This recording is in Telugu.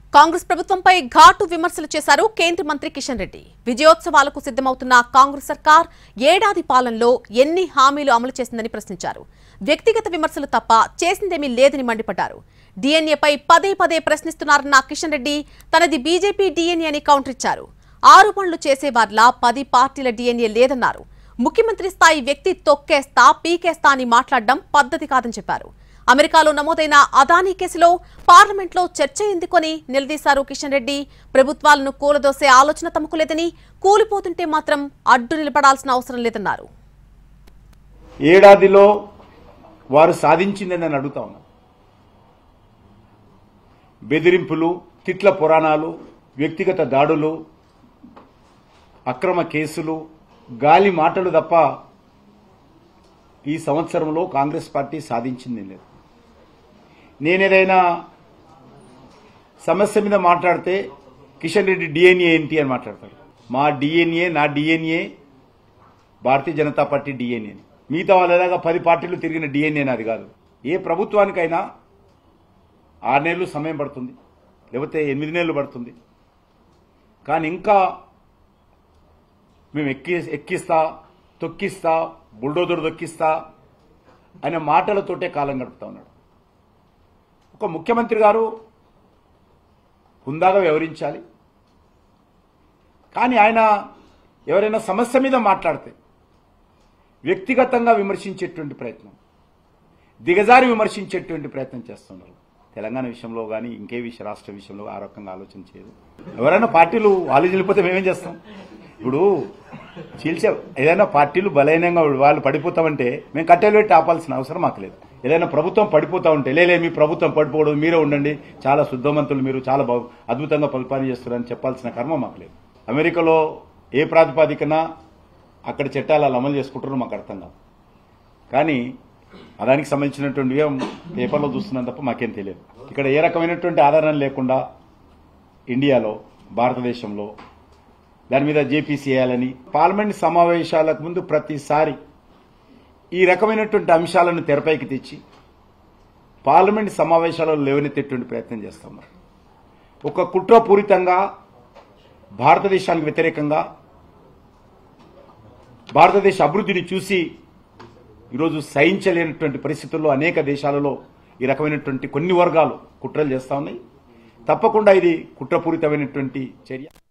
కాంగ్రెస్ ప్రభుత్వంపై ఘాటు విమర్శలు చేశారు కేంద్ర మంత్రి కిషన్ రెడ్డి. విజయోత్సవాలకు సిద్ధమవుతున్న కాంగ్రెస్ సర్కార్ ఏడాది పాలనలో ఎన్ని హామీలు అమలు చేసిందని ప్రశ్నించారు. వ్యక్తిగత విమర్శలు తప్ప చేసిందేమీ లేదని మండిపడ్డారు. డీఎన్ఏపై పదే పదే ప్రశ్నిస్తున్నారన్న కిషన్ రెడ్డి తనది బీజేపీ డీఎన్ఏ అని కౌంటర్ ఇచ్చారు. ఆరోపణలు చేసేవారిలా 10 పార్టీల డీఎన్ఏ లేదన్నారు. ముఖ్యమంత్రి స్థాయి వ్యక్తి తొక్కేస్తా పీకేస్తా అని మాట్లాడడం పద్ధతి కాదని చెప్పారు. అమెరికాలో నమోదైన అదానీ కేసులో పార్లమెంట్లో చర్చ ఎందుకని నిలదీశారు కిషన్ రెడ్డి. ప్రభుత్వాలను కూలదోసే ఆలోచన తమకు లేదని, కూలిపోతుంటే మాత్రం అడ్డు నిలబడాల్సిన అవసరం లేదన్నారు. ఏడాదిలో వారు సాధించిందని అడుగుతా ఉన్నారు. బెదిరింపులు, తిట్ల పురాణాలు, వ్యక్తిగత దాడులు, అక్రమ కేసులు, గాలి మాటలు తప్ప ఈ సంవత్సరంలో కాంగ్రెస్ పార్టీ సాధించింది లేదు. నేనేదైనా సమస్య మీద మాట్లాడితే కిషన్ రెడ్డి డిఎన్ఏ ఏంటి అని మాట్లాడతాడు. మా డిఎన్ఏ, నా డిఎన్ఏ భారతీయ జనతా పార్టీ డిఎన్ఏ. మిగతా వాళ్ళలాగా 10 పార్టీలు తిరిగిన డిఎన్ఏ నాది కాదు. ఏ ప్రభుత్వానికైనా 6 నెలలు సమయం పడుతుంది, లేకపోతే 8 నెలలు పడుతుంది. కానీ ఇంకా మేము ఎక్కిస్తా, తొక్కిస్తా, బుల్డోజర్ తొక్కిస్తా అనే మాటలతోటే కాలం గడుపుతా ఉన్నాడు. ఒక ముఖ్యమంత్రి గారు హుందాగా వ్యవహరించాలి. కానీ ఆయన ఎవరైనా సమస్య మీద మాట్లాడితే వ్యక్తిగతంగా విమర్శించేటువంటి ప్రయత్నం, దిగజారి విమర్శించేటువంటి ప్రయత్నం చేస్తున్నారు. తెలంగాణ విషయంలో కానీ ఇంకే రాష్ట్ర విషయంలో ఆ రకంగా ఆలోచన చేయదు. ఎవరైనా పార్టీలు వాళ్ళు వెళ్ళిపోతే మేమేం చేస్తాం? ఇప్పుడు చీల్చే ఏదైనా పార్టీలు బలహీనంగా వాళ్ళు పడిపోతామంటే మేము కట్టెలు పెట్టి ఆపాల్సిన అవసరం మాకు లేదు. ఏదైనా ప్రభుత్వం పడిపోతా ఉంటే లేలే మీ ప్రభుత్వం పడిపోవడం, మీరే ఉండండి, చాలా శుద్ధమంతులు, మీరు చాలా అద్భుతంగా పరిపాలన చేస్తున్నారని చెప్పాల్సిన కర్మ మాకు లేదు. అమెరికాలో ఏ ప్రాతిపాదికన అక్కడ చట్టాలు వాళ్ళు అమలు చేసుకుంటారో మాకు అర్థం కాదు. కానీ దానికి సంబంధించినటువంటి పేపర్లో చూస్తున్నాం తప్ప మాకేం తెలియదు. ఇక్కడ ఏ రకమైనటువంటి ఆధారం లేకుండా ఇండియాలో, భారతదేశంలో దాని మీద జేపీసీ వేయాలని పార్లమెంట్ సమావేశాలకు ముందు ప్రతిసారి ఈ రకమైనటువంటి అంశాలను తెరపైకి తెచ్చి పార్లమెంట్ సమావేశాలలో లేవనెత్తేటువంటి ప్రయత్నం చేస్తున్నారు. ఒక కుట్రపూరితంగా భారతదేశానికి వ్యతిరేకంగా భారతదేశ అభివృద్ధిని చూసి ఈరోజు సహించలేనటువంటి పరిస్థితుల్లో అనేక దేశాలలో ఈ రకమైనటువంటి కొన్ని వర్గాలు కుట్రలు చేస్తా ఉన్నాయి. తప్పకుండా ఇది కుట్రపూరితమైనటువంటి చర్య.